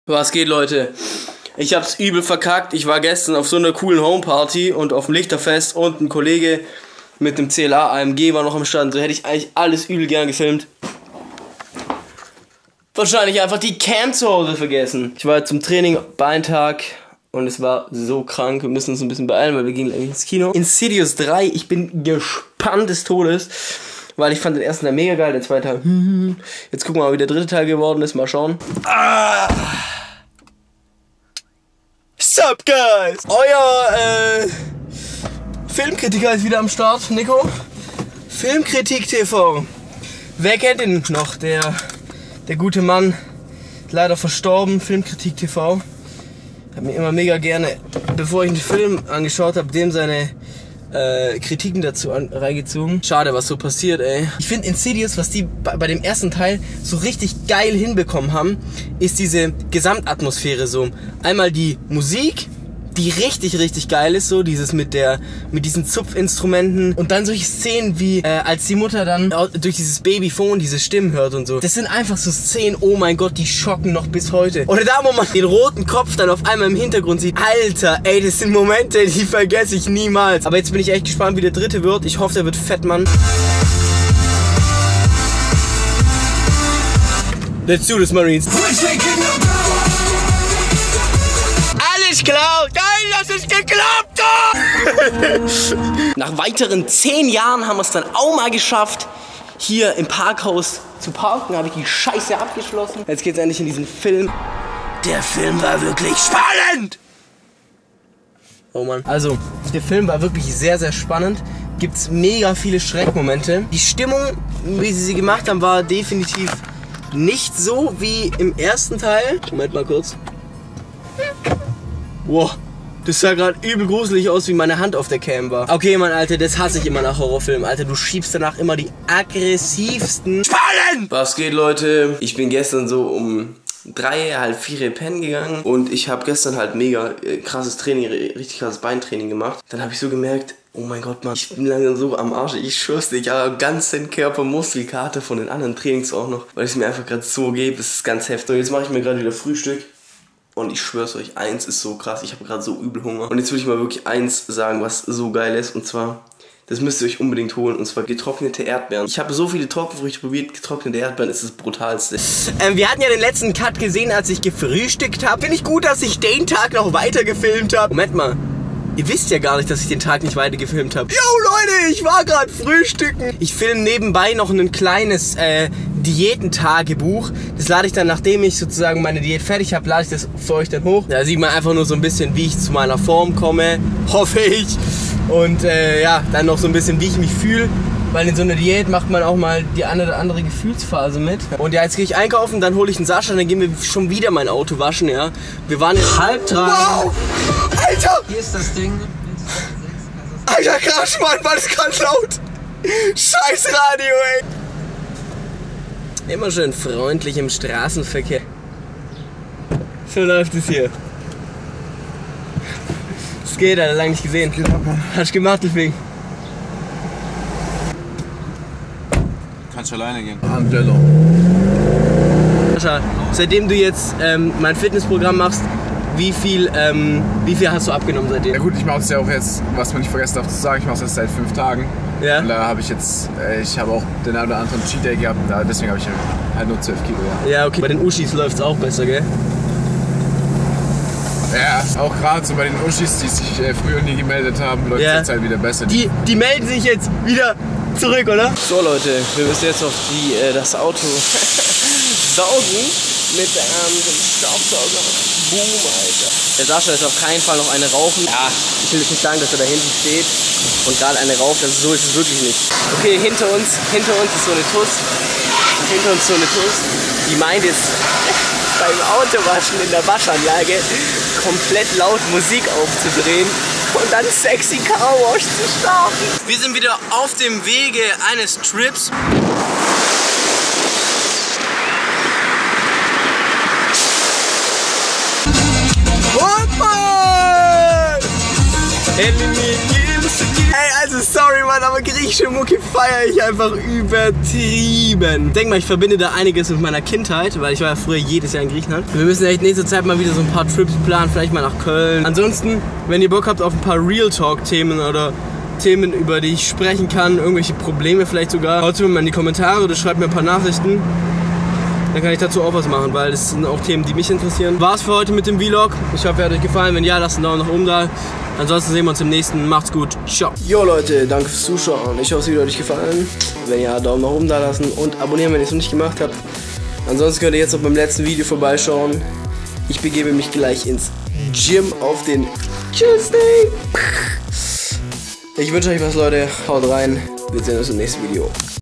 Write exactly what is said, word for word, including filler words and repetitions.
Was geht, Leute? Ich hab's übel verkackt. Ich war gestern auf so einer coolen Homeparty und auf dem Lichterfest und ein Kollege mit dem C L A A M G war noch am Stand. So hätte ich eigentlich alles übel gern gefilmt. Wahrscheinlich einfach die Cam zu Hause vergessen. Ich war zum Training Beintag und es war so krank. Wir müssen uns ein bisschen beeilen, weil wir gehen gleich ins Kino. Insidious drei, ich bin gespannt des Todes. Weil ich fand den ersten Teil mega geil, den zweiten Teil. Hm, jetzt gucken wir mal, wie der dritte Teil geworden ist. Mal schauen. Ah. Sup, guys? Euer äh, Filmkritiker ist wieder am Start, Nico. Filmkritik T V. Wer kennt ihn noch? Der, der gute Mann, leider verstorben. Filmkritik T V. Hat mir immer mega gerne, bevor ich einen Film angeschaut habe, dem seine Äh, Kritiken dazu an, reingezogen. Schade, was so passiert, ey. Ich finde Insidious, was die bei, bei dem ersten Teil so richtig geil hinbekommen haben, ist diese Gesamtatmosphäre so. Einmal die Musik, die richtig, richtig geil ist, so dieses mit der, mit diesen Zupfinstrumenten und dann solche Szenen wie, äh, als die Mutter dann durch dieses Babyphone diese Stimmen hört und so. Das sind einfach so Szenen, oh mein Gott, die schocken noch bis heute. Oder da, wo man den roten Kopf dann auf einmal im Hintergrund sieht. Alter, ey, das sind Momente, die vergesse ich niemals. Aber jetzt bin ich echt gespannt, wie der dritte wird. Ich hoffe, der wird fett, Mann. Let's do this, Marines. Alles klar, geil, das ist geklappt! Nach weiteren zehn Jahren haben wir es dann auch mal geschafft, hier im Parkhaus zu parken. Habe ich die Scheiße abgeschlossen. Jetzt geht's endlich in diesen Film. Der Film war wirklich spannend! Oh Mann. Also, der Film war wirklich sehr, sehr spannend. Gibt's mega viele Schreckmomente. Die Stimmung, wie sie sie gemacht haben, war definitiv nicht so wie im ersten Teil. Moment mal kurz. Wow, das sah gerade übel gruselig aus, wie meine Hand auf der Cam war. Okay, Mann, Alter, das hasse ich immer nach Horrorfilmen. Alter, du schiebst danach immer die aggressivsten Fallen! Was geht, Leute? Ich bin gestern so um drei, halb vier pennen gegangen. Und ich habe gestern halt mega äh, krasses Training, richtig krasses Beintraining gemacht. Dann habe ich so gemerkt, oh mein Gott, Mann, ich bin langsam so am Arsch. Ich schwör's dir, ich habe ganzen Körper Muskelkater von den anderen Trainings auch noch. Weil es mir einfach gerade so geht. Das ist ganz heftig. Und jetzt mache ich mir gerade wieder Frühstück. Und ich schwör's euch, eins ist so krass, ich habe gerade so übel Hunger. Und jetzt will ich mal wirklich eins sagen, was so geil ist. Und zwar, das müsst ihr euch unbedingt holen. Und zwar getrocknete Erdbeeren. Ich habe so viele Trockenfrüchte probiert, getrocknete Erdbeeren ist das Brutalste. Ähm, wir hatten ja den letzten Cut gesehen, als ich gefrühstückt habe. Finde ich gut, dass ich den Tag noch weiter gefilmt habe. Moment mal. Ihr wisst ja gar nicht, dass ich den Tag nicht weiter gefilmt habe. Yo Leute, ich war gerade frühstücken. Ich filme nebenbei noch ein kleines äh, Diätentagebuch. Das lade ich dann, nachdem ich sozusagen meine Diät fertig habe, lade ich das für euch dann hoch. Da sieht man einfach nur so ein bisschen, wie ich zu meiner Form komme, hoffe ich. Und äh, ja, dann noch so ein bisschen, wie ich mich fühle. Weil in so einer Diät macht man auch mal die eine oder andere Gefühlsphase mit. Und ja, jetzt gehe ich einkaufen, dann hole ich einen Sascha, dann gehen wir schon wieder mein Auto waschen, ja. Wir waren jetzt halb drei. Wow! Alter! Hier ist das Ding. Alter, krass, Mann, war das gerade laut. Scheiß Radio, ey. Immer schön freundlich im Straßenverkehr. So läuft es hier. Es geht, Alter, lange nicht gesehen. Hast du gemacht, Delfing? Kannst du alleine gehen. Angelo. Sascha, seitdem du jetzt ähm, mein Fitnessprogramm machst, wie viel, ähm, wie viel hast du abgenommen seitdem? Ja gut, ich mache es ja auch jetzt, was man nicht vergessen darf zu sagen, ich mache es jetzt seit fünf Tagen. Ja. Und da habe ich jetzt, äh, ich habe auch den einen oder anderen Cheat Day gehabt, da, deswegen habe ich halt nur zwölf Kilo, ja. Ja, okay. Bei den Uschis läuft es auch besser, gell? Ja, auch gerade so bei den Uschis, die sich äh, früher nie gemeldet haben, läuft es ja. jetzt halt wieder besser. Die, die melden sich jetzt wieder zurück, oder? So Leute, wir müssen jetzt auf die, äh, das Auto saugen mit ähm, dem Staubsauger. Boom, Alter. Der Sascha ist auf keinen Fall noch eine rauchen. Ja, ich will jetzt nicht sagen, dass er da hinten steht und gerade eine raucht. Also so ist es wirklich nicht. Okay, hinter uns, hinter uns ist so eine Tuss. Hinter uns so eine Tuss. Die meint jetzt beim Autowaschen in der Waschanlage komplett laut Musik aufzudrehen und dann sexy Carwash zu starten. Wir sind wieder auf dem Wege eines Trips. Ey, also sorry, Mann, aber griechische Mucke feiere ich einfach übertrieben. Denk mal, ich verbinde da einiges mit meiner Kindheit, weil ich war ja früher jedes Jahr in Griechenland. Wir müssen echt nächste Zeit mal wieder so ein paar Trips planen, vielleicht mal nach Köln. Ansonsten, wenn ihr Bock habt auf ein paar Real Talk-Themen oder Themen, über die ich sprechen kann, irgendwelche Probleme vielleicht sogar, haut mir mal in die Kommentare oder schreibt mir ein paar Nachrichten. Dann kann ich dazu auch was machen, weil das sind auch Themen, die mich interessieren. War's für heute mit dem Vlog. Ich hoffe, er hat euch gefallen. Wenn ja, lasst einen Daumen nach oben da. Ansonsten sehen wir uns im nächsten. Macht's gut. Ciao. Jo Leute, danke fürs Zuschauen. Ich hoffe, das Video hat euch gefallen. Wenn ja, Daumen nach oben da lassen und abonnieren, wenn ihr es noch nicht gemacht habt. Ansonsten könnt ihr jetzt noch beim letzten Video vorbeischauen. Ich begebe mich gleich ins Gym auf den Tuesday. Ich wünsche euch was, Leute. Haut rein. Wir sehen uns im nächsten Video.